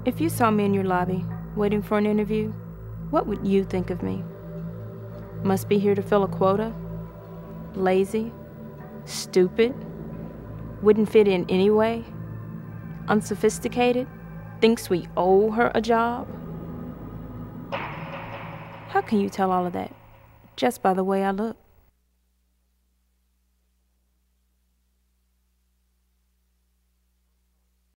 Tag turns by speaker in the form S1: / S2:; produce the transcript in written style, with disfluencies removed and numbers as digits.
S1: If you saw me in your lobby, waiting for an interview, what would you think of me? Must be here to fill a quota? Lazy? Stupid? Wouldn't fit in anyway? Unsophisticated? Thinks we owe her a job? How can you tell all of that just by the way I look?